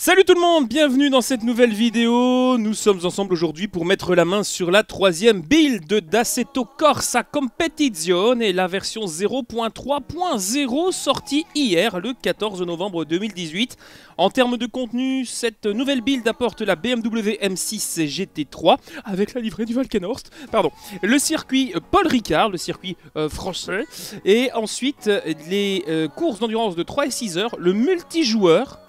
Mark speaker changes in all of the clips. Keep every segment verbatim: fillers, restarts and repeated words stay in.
Speaker 1: Salut tout le monde, bienvenue dans cette nouvelle vidéo. Nous sommes ensemble aujourd'hui pour mettre la main sur la troisième build d'Assetto Corsa Competizione et la version zéro point trois point zéro sortie hier, le quatorze novembre deux mille dix-huit. En termes de contenu, cette nouvelle build apporte la B M W M six G T trois avec la livrée du Valkenhorst, pardon, le circuit Paul Ricard, le circuit euh, français, et ensuite les euh, courses d'endurance de trois et six heures, le multijoueur,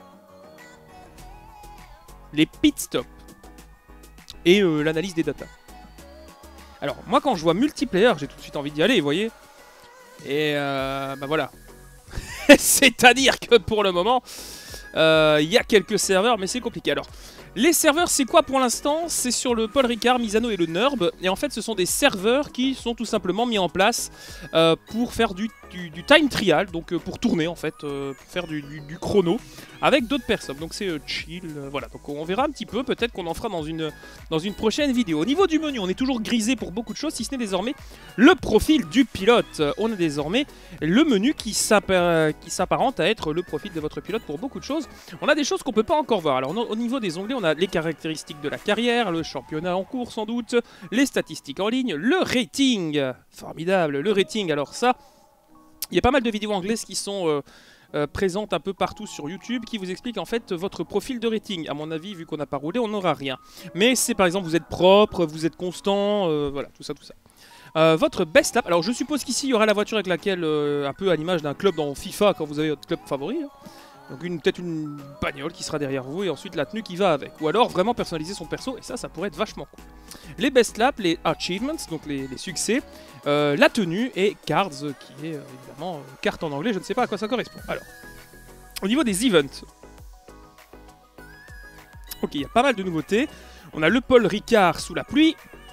Speaker 1: les pit stops et euh, l'analyse des datas. Alors moi quand je vois multiplayer, j'ai tout de suite envie d'y aller, vous voyez. Et euh, bah voilà. C'est-à-dire que pour le moment, il euh, y a quelques serveurs, mais c'est compliqué. Alors, les serveurs, c'est quoi pour l'instant? C'est sur le Paul Ricard, Misano et le Nurb. Et en fait, ce sont des serveurs qui sont tout simplement mis en place euh, pour faire du, du, du time trial, donc euh, pour tourner en fait, euh, pour faire du, du, du chrono avec d'autres personnes. Donc c'est euh, chill, euh, voilà. Donc on verra un petit peu, peut-être qu'on en fera dans une, dans une prochaine vidéo. Au niveau du menu, on est toujours grisé pour beaucoup de choses, si ce n'est désormais le profil du pilote. On a désormais le menu qui s'apparente à être le profil de votre pilote pour beaucoup de choses. On a des choses qu'on peut pas encore voir. Alors au niveau des onglets, on a les caractéristiques de la carrière, le championnat en cours sans doute, les statistiques en ligne, le rating, formidable, le rating. Alors ça, il y a pas mal de vidéos anglaises qui sont euh, euh, présentes un peu partout sur YouTube qui vous expliquent en fait votre profil de rating. À mon avis, vu qu'on n'a pas roulé, on n'aura rien. Mais c'est par exemple, vous êtes propre, vous êtes constant, euh, voilà, tout ça, tout ça. Euh, votre best lap, alors je suppose qu'ici il y aura la voiture avec laquelle, euh, un peu à l'image d'un club dans FIFA quand vous avez votre club favori, hein. Donc peut-être une bagnole qui sera derrière vous et ensuite la tenue qui va avec. Ou alors vraiment personnaliser son perso et ça, ça pourrait être vachement cool. Les best laps, les achievements, donc les, les succès, euh, la tenue et cards qui est euh, évidemment euh, carte en anglais, je ne sais pas à quoi ça correspond. Alors, au niveau des events, ok, il y a pas mal de nouveautés. On a le Paul Ricard sous la pluie.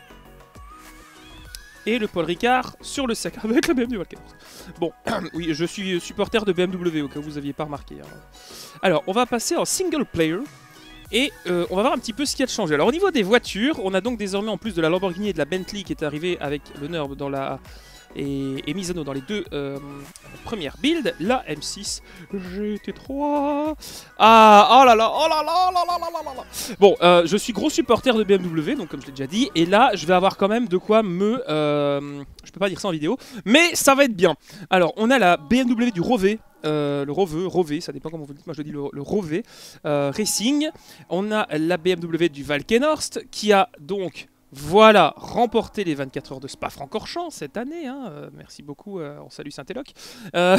Speaker 1: Et le Paul Ricard sur le sec avec la B M W Valkenhorst. Bon, oui, je suis supporter de B M W au cas où vous n'aviez pas remarqué. Hein. Alors, on va passer en single player et euh, on va voir un petit peu ce qui a changé. Alors, au niveau des voitures, on a donc désormais en plus de la Lamborghini et de la Bentley qui est arrivée avec le Nurb dans la et, et Misano dans les deux euh, premières builds, la M six G T trois. Ah, oh là là, oh là là, oh là là, là là là. Bon, euh, je suis gros supporter de B M W, donc comme je l'ai déjà dit, et là, je vais avoir quand même de quoi me... Euh, je peux pas dire ça en vidéo, mais ça va être bien. Alors, on a la B M W du Rover, euh, le Rover, Rover, ça dépend comment vous le dites, moi je dis le, le Rover, euh, Racing. On a la B M W du Valkenhorst, qui a donc... Voilà, remporté les vingt-quatre heures de Spa-Francorchamps cette année. Hein. Euh, merci beaucoup, euh, on salue Saint-Éloque. Euh,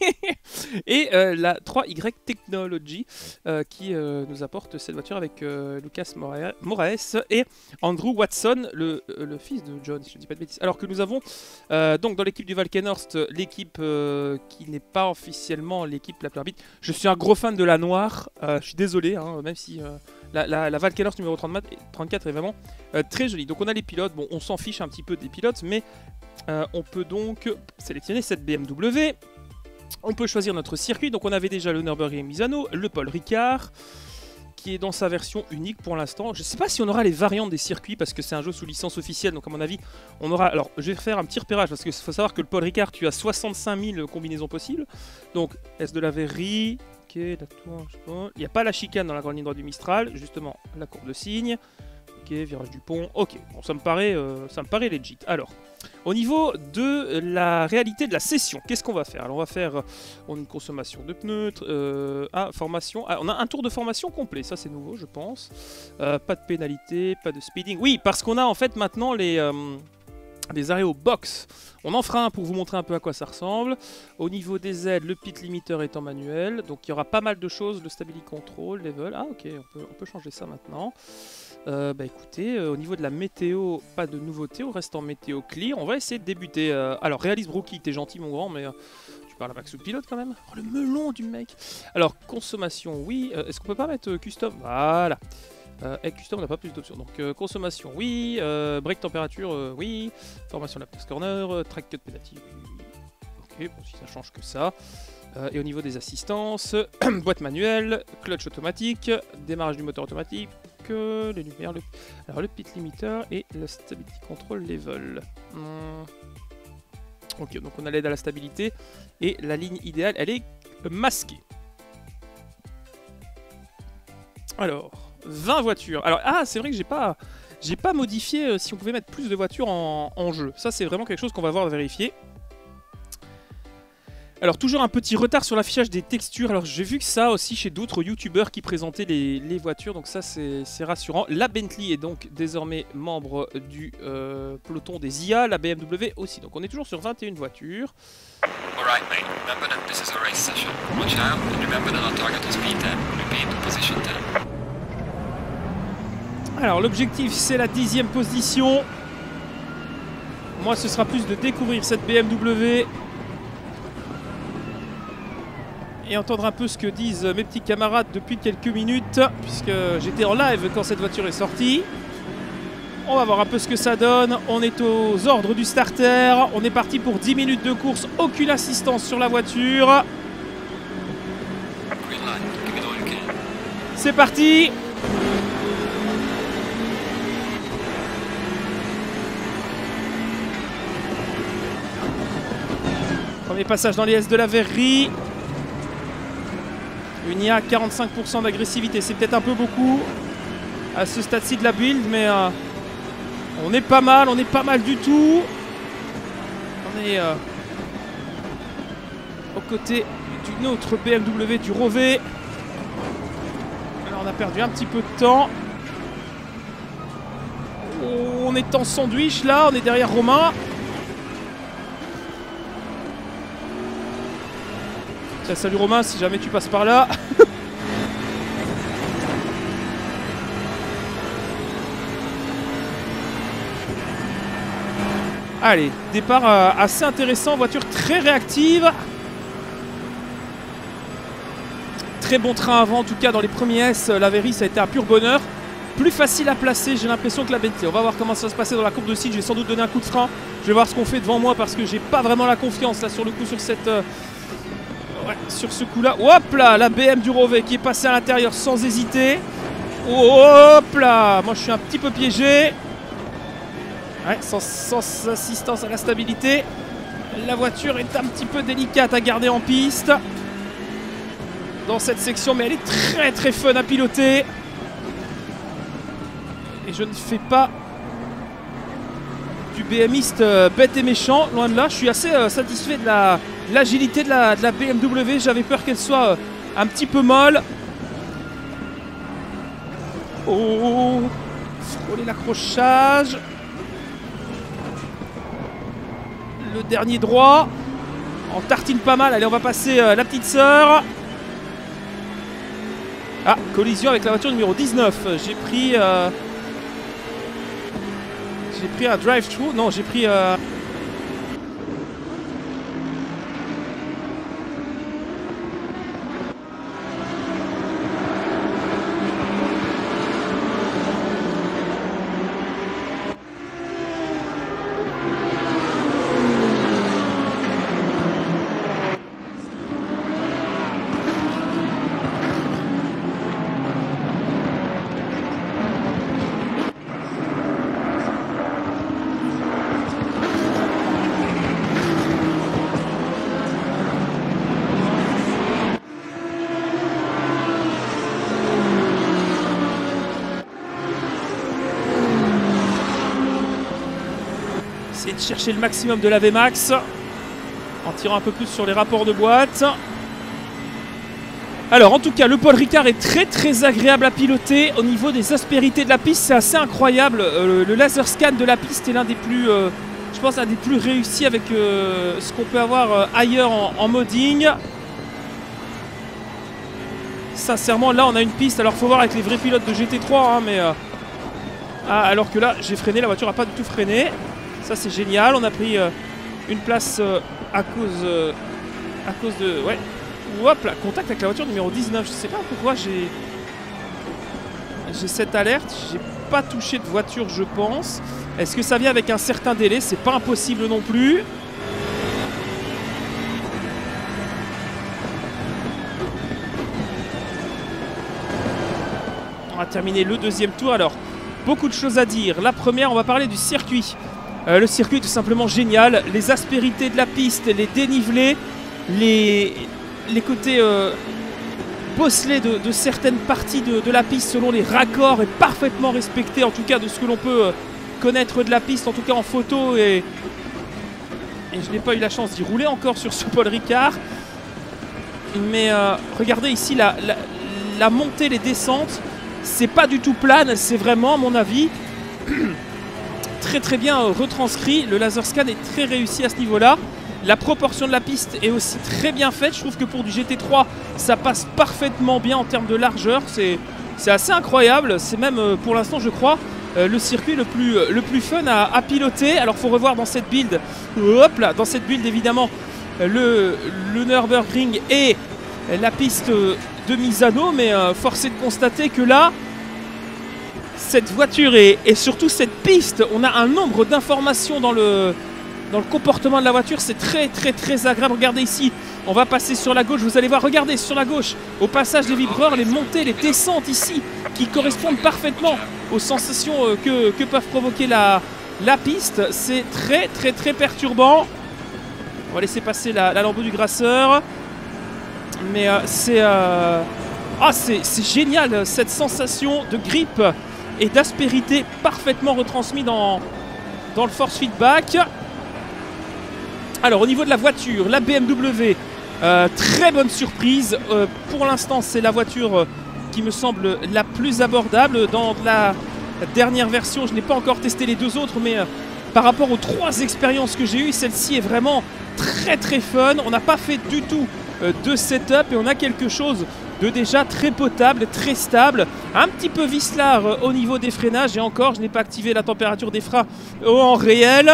Speaker 1: et euh, la trois Y Technology euh, qui euh, nous apporte cette voiture avec euh, Lucas Moraes et Andrew Watson, le, euh, le fils de John, si je ne dis pas de bêtises. Alors que nous avons euh, donc dans l'équipe du Valkenhorst l'équipe euh, qui n'est pas officiellement l'équipe la plus rapide. Je suis un gros fan de la noire, euh, je suis désolé, hein, même si... Euh, La, la, la Valkenhorst numéro trente-quatre est vraiment euh, très jolie. Donc on a les pilotes, bon on s'en fiche un petit peu des pilotes, mais euh, on peut donc sélectionner cette B M W. On peut choisir notre circuit, donc on avait déjà le Nürburgring Misano, le Paul Ricard, qui est dans sa version unique pour l'instant. Je ne sais pas si on aura les variantes des circuits, parce que c'est un jeu sous licence officielle, donc à mon avis, on aura... Alors je vais faire un petit repérage, parce qu'il faut savoir que le Paul Ricard, tu as soixante-cinq mille combinaisons possibles. Donc est-ce de la verrie? Ok, il n'y a pas la chicane dans la grande ligne droite du Mistral, justement la courbe de cygne. Ok, virage du pont. Ok, bon, ça me paraît, euh, ça me paraît legit. Alors, au niveau de la réalité de la session, qu'est-ce qu'on va faire? Alors, on va faire euh, une consommation de pneus. Euh, ah, formation. Ah, on a un tour de formation complet, ça c'est nouveau, je pense. Euh, pas de pénalité, pas de speeding. Oui, parce qu'on a en fait maintenant les. Euh, des arrêts au box. On en fera un pour vous montrer un peu à quoi ça ressemble. Au niveau des aides, le pit limiter est en manuel. Donc il y aura pas mal de choses. Le stability control, level. Ah ok, on peut, on peut changer ça maintenant. Euh, bah écoutez, euh, au niveau de la météo, pas de nouveauté. On reste en météo clear. On va essayer de débuter. Euh, alors réalise Brookie, t'es gentil mon grand, mais euh, tu parles avec sous pilote quand même. Oh, le melon du mec. Alors consommation, oui. Euh, Est-ce qu'on peut pas mettre euh, custom? Voilà. Euh, avec custom on n'a pas plus d'options, donc euh, consommation oui, euh, break température euh, oui, formation lap test corner, euh, track cut pédative oui, ok, bon si ça change que ça, euh, et au niveau des assistances, boîte manuelle, clutch automatique, démarrage du moteur automatique, euh, les lumières, le, alors le pit limiter et le stability control level. Hum. Ok, donc on a l'aide à la stabilité et la ligne idéale elle est masquée. Alors, vingt voitures. Alors, ah, c'est vrai que j'ai pas, j'ai pas modifié euh, si on pouvait mettre plus de voitures en, en jeu. Ça, c'est vraiment quelque chose qu'on va voir vérifier. Alors, toujours un petit retard sur l'affichage des textures. Alors, j'ai vu que ça aussi chez d'autres youtubeurs qui présentaient les, les voitures. Donc ça, c'est rassurant. La Bentley est donc désormais membre du euh, peloton des I A. La B M W aussi. Donc, on est toujours sur vingt et une voitures.
Speaker 2: Alright, mate. Remember that this is a race session. Watch out, and remember that our target is P ten. Repeat, position ten.
Speaker 1: Alors, l'objectif, c'est la dixième position. Moi, ce sera plus de découvrir cette B M W et entendre un peu ce que disent mes petits camarades depuis quelques minutes, puisque j'étais en live quand cette voiture est sortie. On va voir un peu ce que ça donne. On est aux ordres du starter. On est parti pour dix minutes de course. Aucune assistance sur la voiture. C'est parti. Premier passage dans les S de la verrerie. Une I A à quarante-cinq pour cent d'agressivité, c'est peut-être un peu beaucoup à ce stade-ci de la build, mais euh, on est pas mal, on est pas mal du tout. On est euh, aux côtés d'une autre B M W, du Rovet. Alors on a perdu un petit peu de temps. On est en sandwich là, on est derrière Romain. Salut Romain, si jamais tu passes par là. Allez, départ euh, assez intéressant, voiture très réactive. Très bon train avant, en tout cas dans les premiers S, la Verry ça a été un pur bonheur. Plus facile à placer, j'ai l'impression que la Bentley. On va voir comment ça va se passer dans la courbe de site. Je vais sans doute donner un coup de frein. Je vais voir ce qu'on fait devant moi parce que j'ai pas vraiment la confiance là sur le coup sur cette... Euh, Ouais, sur ce coup là, hop là, la B M du Rovet qui est passée à l'intérieur sans hésiter. Hop là, moi je suis un petit peu piégé. Ouais, sans, sans assistance à la stabilité. La voiture est un petit peu délicate à garder en piste dans cette section, mais elle est très très fun à piloter. Et je ne fais pas du BMiste euh, bête et méchant, loin de là. Je suis assez euh, satisfait de la... l'agilité de la, de la B M W, j'avais peur qu'elle soit euh, un petit peu molle. Oh, frôler l'accrochage. Le dernier droit. On tartine pas mal, allez on va passer euh, la petite sœur. Ah, collision avec la voiture numéro dix-neuf. J'ai pris... Euh... J'ai pris un drive-thru, non j'ai pris... Euh... de chercher le maximum de la V max en tirant un peu plus sur les rapports de boîte. Alors en tout cas le Paul Ricard est très très agréable à piloter. Au niveau des aspérités de la piste c'est assez incroyable. euh, Le laser scan de la piste est l'un des plus euh, je pense l'un des plus réussis avec euh, ce qu'on peut avoir euh, ailleurs en, en modding. Sincèrement là on a une piste, alors faut voir avec les vrais pilotes de G T trois hein, mais euh, ah, alors que là j'ai freiné, la voiture n'a pas du tout freiné. Ça c'est génial, on a pris euh, une place euh, à cause euh, à cause de... Ouais. Hop là, contact avec la voiture numéro dix-neuf. Je sais pas pourquoi j'ai j'ai cette alerte. J'ai pas touché de voiture je pense. Est-ce que ça vient avec un certain délai? C'est pas impossible non plus. On va terminer le deuxième tour. Alors, beaucoup de choses à dire. La première, on va parler du circuit. Euh, le circuit est tout simplement génial. Les aspérités de la piste, les dénivelés, les, les côtés euh, bosselet de, de certaines parties de, de la piste selon les raccords est parfaitement respecté, en tout cas de ce que l'on peut euh, connaître de la piste, en tout cas en photo. Et, et je n'ai pas eu la chance d'y rouler encore sur ce Paul Ricard. Mais euh, regardez ici la, la, la montée, les descentes, c'est pas du tout plane, c'est vraiment, à mon avis, très très bien euh, retranscrit. Le laser scan est très réussi à ce niveau-là. La proportion de la piste est aussi très bien faite. Je trouve que pour du G T trois, ça passe parfaitement bien en termes de largeur. C'est assez incroyable. C'est même, euh, pour l'instant, je crois, euh, le circuit le plus, euh, le plus fun à, à piloter. Alors, il faut revoir dans cette build, hop là, dans cette build, évidemment, le, le Nürburgring et la piste de Misano. Mais euh, force est de constater que là, cette voiture et, et surtout cette piste, on a un nombre d'informations dans le... Dans le comportement de la voiture, c'est très très très agréable. Regardez ici, on va passer sur la gauche. Vous allez voir, regardez sur la gauche, au passage des vibreurs, les montées, les descentes ici, qui correspondent parfaitement aux sensations que, que peuvent provoquer la, la piste. C'est très très très perturbant. On va laisser passer la, la lambeau du grasseur. Mais euh, c'est euh... ah, c'est génial, cette sensation de grip et d'aspérité parfaitement retransmis dans, dans le force feedback. Alors au niveau de la voiture, la B M W, euh, très bonne surprise. Euh, pour l'instant, c'est la voiture euh, qui me semble la plus abordable. Dans la dernière version, je n'ai pas encore testé les deux autres, mais euh, par rapport aux trois expériences que j'ai eues, celle-ci est vraiment très très fun. On n'a pas fait du tout euh, de setup et on a quelque chose de déjà très potable, très stable. Un petit peu vicelard euh, au niveau des freinages et encore, je n'ai pas activé la température des freins en réel.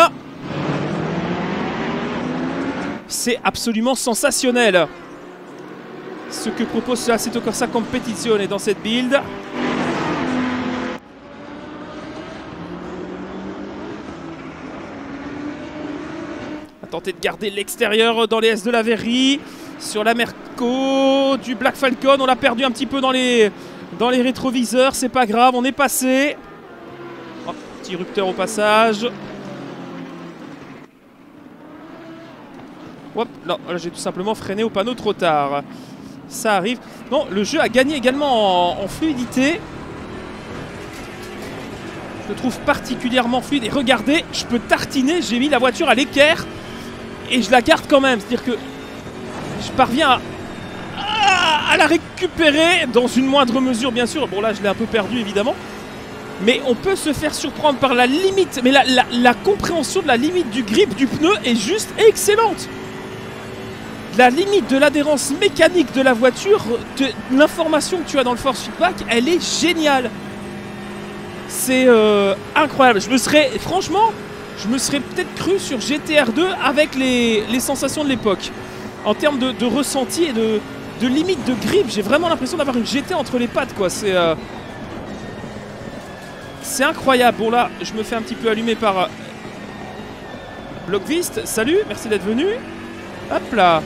Speaker 1: C'est absolument sensationnel ce que propose Assetto Corsa Competizione dans cette build. On va tenter de garder l'extérieur dans les S de la Verri. Sur la Merco du Black Falcon, on l'a perdu un petit peu dans les, dans les rétroviseurs. C'est pas grave, on est passé. Oh, petit rupteur au passage. Hop, là, là j'ai tout simplement freiné au panneau trop tard. Ça arrive. Non, le jeu a gagné également en, en fluidité. Je le trouve particulièrement fluide. Et regardez, je peux tartiner. J'ai mis la voiture à l'équerre. Et je la garde quand même. C'est-à-dire que je parviens à, à la récupérer dans une moindre mesure, bien sûr. Bon, là, je l'ai un peu perdu, évidemment. Mais on peut se faire surprendre par la limite. Mais la, la, la compréhension de la limite du grip du pneu est juste excellente. La limite de l'adhérence mécanique de la voiture, l'information que tu as dans le force feedback, elle est géniale. C'est euh, incroyable. Je me serais, franchement, je me serais peut-être cru sur G T R deux avec les, les sensations de l'époque. En termes de, de ressenti et de, de limite de grip, j'ai vraiment l'impression d'avoir une G T entre les pattes, quoi. C'est euh, c'est incroyable. Bon là, je me fais un petit peu allumer par euh, Blockvist. Salut, merci d'être venu. Hop là.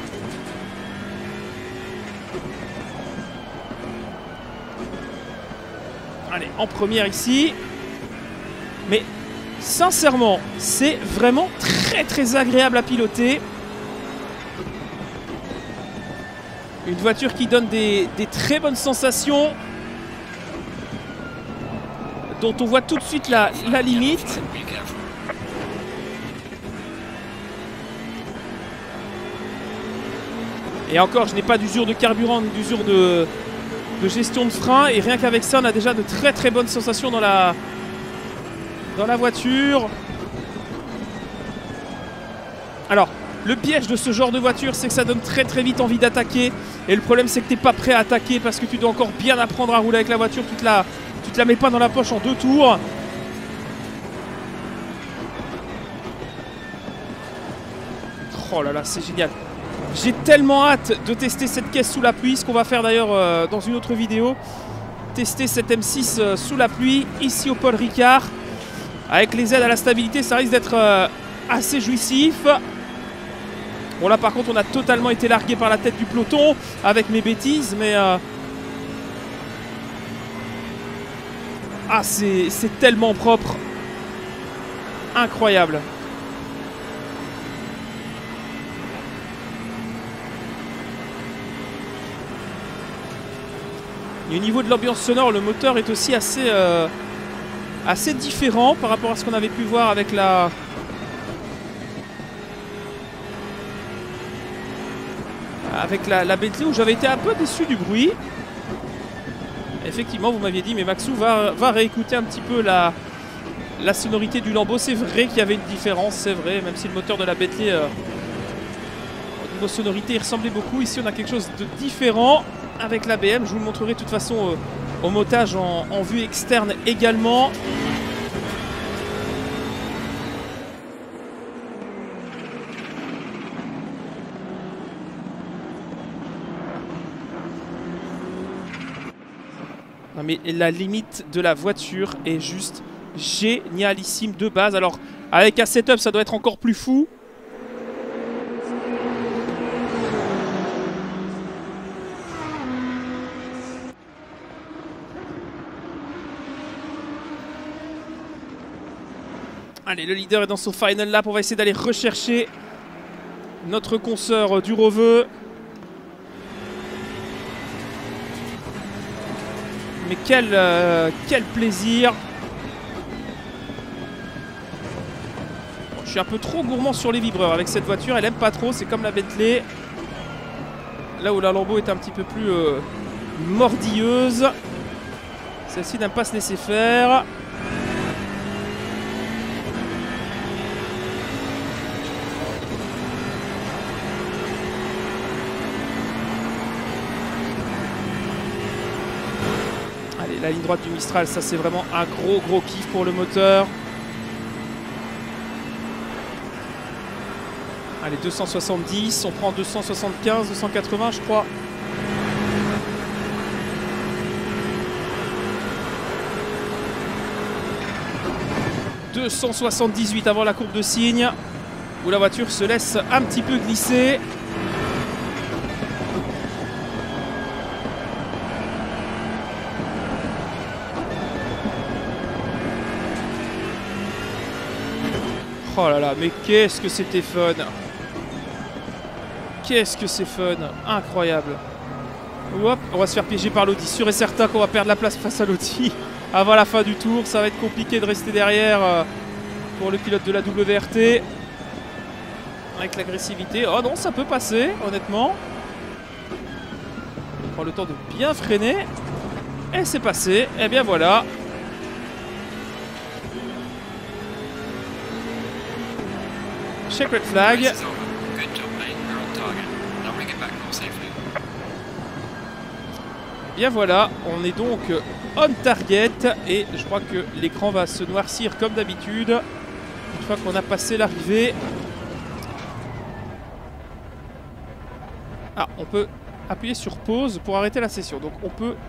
Speaker 1: Allez, en première ici. Mais sincèrement, c'est vraiment très très agréable à piloter. Une voiture qui donne des, des très bonnes sensations, dont on voit tout de suite la, la limite. Et encore, je n'ai pas d'usure de carburant, d'usure de, de gestion de frein. Et rien qu'avec ça, on a déjà de très très bonnes sensations dans la, dans la voiture. Alors, le piège de ce genre de voiture, c'est que ça donne très très vite envie d'attaquer. Et le problème, c'est que tu n'es pas prêt à attaquer parce que tu dois encore bien apprendre à rouler avec la voiture. Tu te la, tu te la mets pas dans la poche en deux tours. Oh là là, c'est génial. J'ai tellement hâte de tester cette caisse sous la pluie, ce qu'on va faire d'ailleurs euh, dans une autre vidéo. Tester cette M six euh, sous la pluie, ici au Paul Ricard. Avec les aides à la stabilité, ça risque d'être euh, assez jouissif. Bon là par contre, on a totalement été largué par la tête du peloton avec mes bêtises, mais... Euh... Ah, c'est tellement propre. Incroyable. Et au niveau de l'ambiance sonore, le moteur est aussi assez, euh, assez différent par rapport à ce qu'on avait pu voir avec la... Avec la, la Bentley où j'avais été un peu déçu du bruit. Effectivement, vous m'aviez dit, mais Maxou va, va réécouter un petit peu la, la sonorité du Lambo. C'est vrai qu'il y avait une différence, c'est vrai, même si le moteur de la Bentley, euh, au niveau sonorité, il ressemblait beaucoup. Ici, on a quelque chose de différent avec la B M. Je vous le montrerai de toute façon euh, au montage en, en vue externe également. Non mais la limite de la voiture est juste génialissime de base. Alors avec un setup ça doit être encore plus fou. Allez, le leader est dans son final lap. On va essayer d'aller rechercher notre consoeur du Roveux. Mais quel, euh, quel plaisir. Bon, je suis un peu trop gourmand sur les vibreurs avec cette voiture. Elle aime pas trop, c'est comme la Bentley. Là où la Lambo est un petit peu plus euh, mordilleuse. Celle-ci n'aime pas se laisser faire. La ligne droite du Mistral, ça c'est vraiment un gros gros kiff pour le moteur. Allez, deux cent soixante-dix, on prend deux cent soixante-quinze, deux cent quatre-vingts je crois. deux cent soixante-dix-huit avant la courbe de signe, où la voiture se laisse un petit peu glisser. Oh là là, mais qu'est-ce que c'était fun! Qu'est-ce que c'est fun! Incroyable! Hop, on va se faire piéger par l'Audi. Sûr et certain qu'on va perdre la place face à l'Audi avant la fin du tour. Ça va être compliqué de rester derrière euh, pour le pilote de la W R T. Avec l'agressivité. Oh non, ça peut passer, honnêtement. On prend le temps de bien freiner. Et c'est passé. Et bien voilà. Check red flag. Bien voilà, on est donc on target et je crois que l'écran va se noircir comme d'habitude une fois qu'on a passé l'arrivée. Ah, on peut appuyer sur pause pour arrêter la session, donc on peut...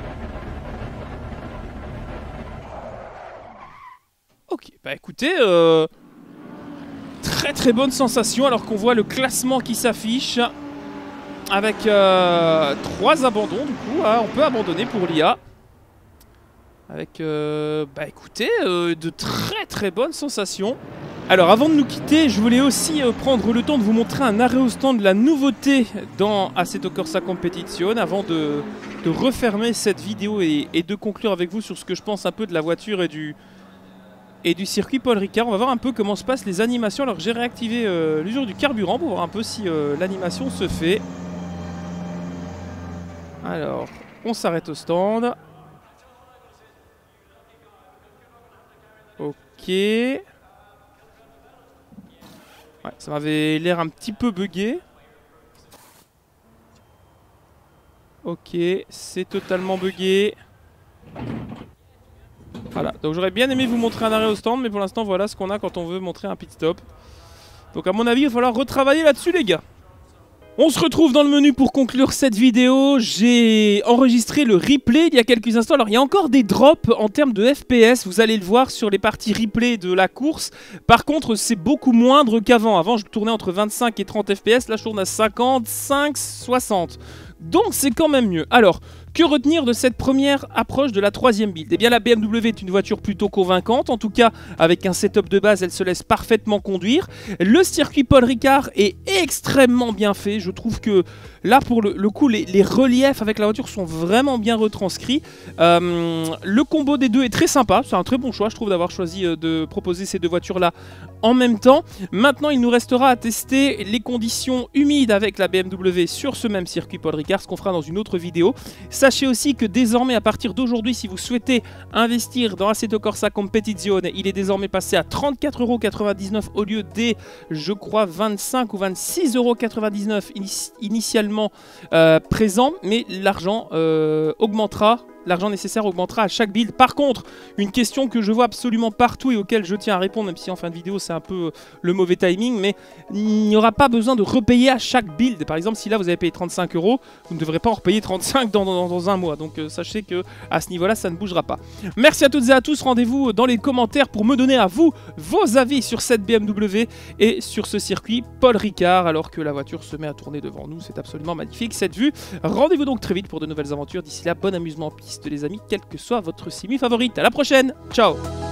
Speaker 1: Ok, bah écoutez, euh... très très bonne sensation alors qu'on voit le classement qui s'affiche avec euh, trois abandons du coup, hein, on peut abandonner pour l'I A avec euh, bah écoutez euh, de très très bonnes sensations. Alors avant de nous quitter, je voulais aussi euh, prendre le temps de vous montrer un arrêt au stand de la nouveauté dans Assetto Corsa Competizione avant de, de refermer cette vidéo et, et de conclure avec vous sur ce que je pense un peu de la voiture et du et du circuit Paul Ricard. On va voir un peu comment se passent les animations. Alors j'ai réactivé euh, l'usure du carburant pour voir un peu si euh, l'animation se fait. Alors, on s'arrête au stand. Ok. Ouais, ça m'avait l'air un petit peu buggé. Ok, c'est totalement buggé. Voilà, donc j'aurais bien aimé vous montrer un arrêt au stand, mais pour l'instant voilà ce qu'on a quand on veut montrer un pit stop. Donc à mon avis il va falloir retravailler là-dessus les gars. On se retrouve dans le menu pour conclure cette vidéo. J'ai enregistré le replay il y a quelques instants. Alors il y a encore des drops en termes de F P S, vous allez le voir sur les parties replay de la course. Par contre c'est beaucoup moindre qu'avant. Avant je tournais entre vingt-cinq et trente F P S, là je tourne à cinquante-cinq, soixante. Donc c'est quand même mieux. Alors, Que retenir de cette première approche de la troisième build? Eh bien la B M W est une voiture plutôt convaincante, en tout cas avec un setup de base elle se laisse parfaitement conduire. Le circuit Paul Ricard est extrêmement bien fait, je trouve que là pour le, le coup les, les reliefs avec la voiture sont vraiment bien retranscrits. Euh, le combo des deux est très sympa, c'est un très bon choix je trouve d'avoir choisi de proposer ces deux voitures là en même temps. Maintenant il nous restera à tester les conditions humides avec la B M W sur ce même circuit Paul Ricard, ce qu'on fera dans une autre vidéo. Sachez aussi que désormais à partir d'aujourd'hui, si vous souhaitez investir dans Assetto Corsa Competizione, il est désormais passé à trente-quatre euros quatre-vingt-dix-neuf au lieu des, je crois, vingt-cinq ou vingt-six euros quatre-vingt-dix-neuf initialement euh, présents, mais l'argent euh, augmentera. L'argent nécessaire augmentera à chaque build. Par contre, une question que je vois absolument partout et auquel je tiens à répondre, même si en fin de vidéo c'est un peu le mauvais timing, mais il n'y aura pas besoin de repayer à chaque build. Par exemple, si là vous avez payé trente-cinq euros, vous ne devrez pas en repayer trente-cinq dans, dans, dans un mois. Donc euh, sachez que à ce niveau-là, ça ne bougera pas. Merci à toutes et à tous. Rendez-vous dans les commentaires pour me donner à vous vos avis sur cette B M W et sur ce circuit Paul Ricard, alors que la voiture se met à tourner devant nous. C'est absolument magnifique cette vue. Rendez-vous donc très vite pour de nouvelles aventures. D'ici là, bon amusement en piste les amis, quel que soit votre simu favorite. À la prochaine, ciao.